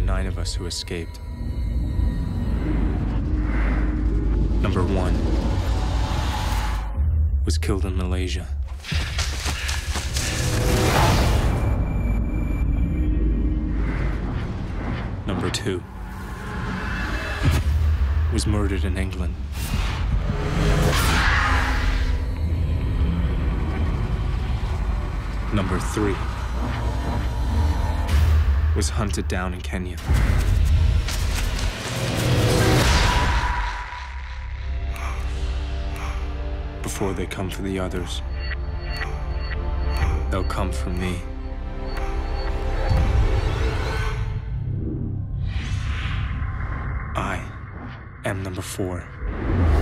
9 of us who escaped. Number 1 was killed in Malaysia. Number 2 was murdered in England. Number 3 was hunted down in Kenya. Before they come for the others, they'll come for me. I am number 4.